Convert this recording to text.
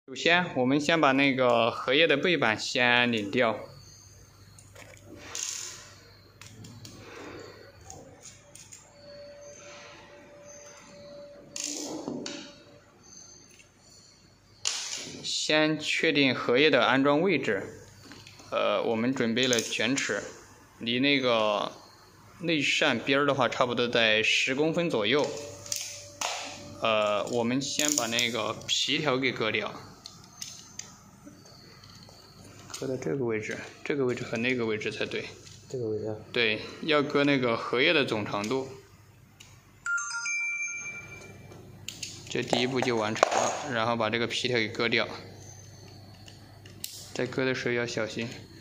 首先，我们先把那个荷叶的背板先拧掉。先确定荷叶的安装位置。我们准备了卷尺，离那个内扇边的话，差不多在10公分左右。我们先把那个皮条给割掉，割到这个位置，这个位置和那个位置才对。 这个位置？ 对，要割那个荷叶的总长度。这第一步就完成了，然后把这个皮条给割掉。在割的时候要小心。